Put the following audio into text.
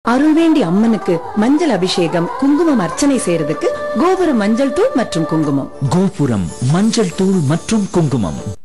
அருள்வேண்டி அம்மனுக்கு மஞ்சள் அபிஷேகம் குங்குமம் அர்ச்சனை செய்யறதுக்கு கோபுரம் மஞ்சள் தூள் மற்றும் குங்குமம். கோபுரம் மஞ்சள் தூள் மற்றும் குங்குமம்.